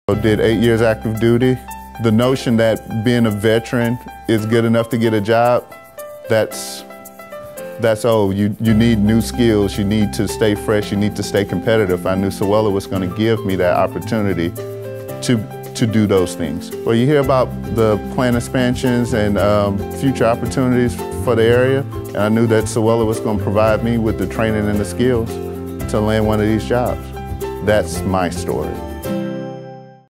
I did 8 years active duty. The notion that being a veteran is good enough to get a job, that's old. You need new skills, you need to stay fresh, you need to stay competitive. I knew Sowela was going to give me that opportunity to do those things. Well, you hear about the plant expansions and future opportunities for the area, and I knew that Sowela was going to provide me with the training and the skills to land one of these jobs. That's my story.